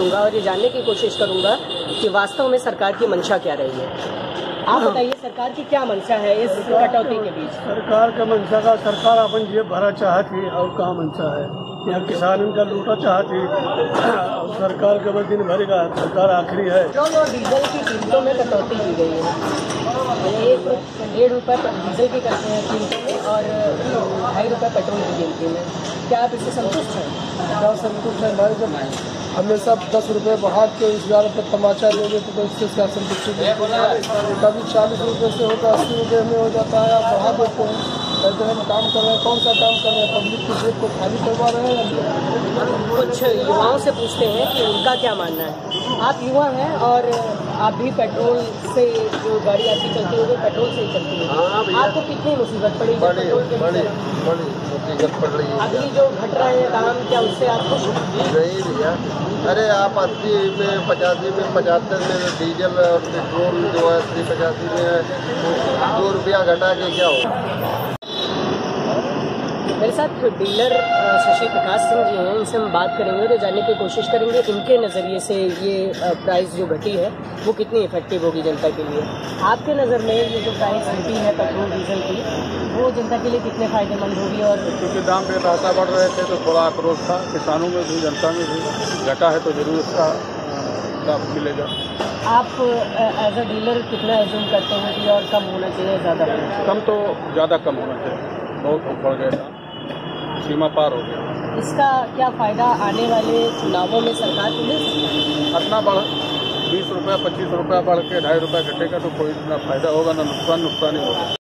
करूंगा और ये जानने की कोशिश करूंगा कि वास्तव में सरकार की मंशा क्या रही है। आप बताइए, सरकार की क्या मंशा है इस कटौती के बीच? सरकार का मंशा का सरकार अपन जेब भरा चाहती और कहाँ मंशा है, यहाँ किसान का लूटा चाहती और सरकार के बस दिन भरेगा। सरकार आखिरी है। पेट्रोल और डीजल की कीमतों में कटौती की गई है, 1-1.5 रुपये डीजल की करते हैं कीमतों में और 2.5 रुपये पेट्रोल की कीमती में। क्या आप इससे संतुष्ट हैं? क्या संतुष्ट है भाई? जब हमेशा 10 रुपये बढ़ा के 11 रुपये तमाचा देंगे तो इससे क्या संतुष्टि? कभी 40 रुपये से होगा 80 रुपये में हो जाता है, आप बढ़ा देते हैं। कहते हैं हम काम कर रहे हैं, कौन सा काम कर रहे हैं? पब्लिक की जेब को खाली करवा रहे हैं। कुछ युवाओं से पूछते हैं कि उनका क्या मानना है। आप युवा हैं और आप भी पेट्रोल से जो गाड़ी आपकी चलती होगी पेट्रोल से ही चलती है, आपको कितनी मुसीबत पड़ी? बड़ी मुसीबत पड़ रही है। अगली जो घट रहे हैं दाम, क्या उससे आप खुश हैं? नहीं भैया, अरे आप 80 में 85 में 75 में डीजल और पेट्रोल जो है 80-85 में 2 रुपया घटा के क्या हो? मेरे साथ डीलर शशि प्रकाश सिंह जी हैं, इनसे हम बात करेंगे तो जानने की कोशिश करेंगे इनके नज़रिए से ये प्राइस जो घटी है वो कितनी इफेक्टिव होगी जनता के लिए। आपके नज़र में ये जो प्राइस घटी है पेट्रोल डीजल की, वो जनता के लिए कितने फ़ायदेमंद होगी? और क्योंकि दाम बेतहाशा बढ़ रहे थे तो थोड़ा आक्रोश था किसानों में भी, जनता में भी। घटा है तो जरूर उसका लाभ मिलेगा। आप एज अ डीलर कितना एज्यूम करते हैं कि और कम होना चाहिए, ज़्यादा? कम तो ज़्यादा कम होना चाहिए, बहुत बढ़ गया था, सीमा पार हो गया। इसका क्या फ़ायदा आने वाले चुनावों में सरकार को मिल सकता है? अपना बढ़ 20 रुपया 25 रुपया बढ़ के 2.5 रुपया घटेगा तो कोई ना फायदा होगा ना नुकसान ही होगा।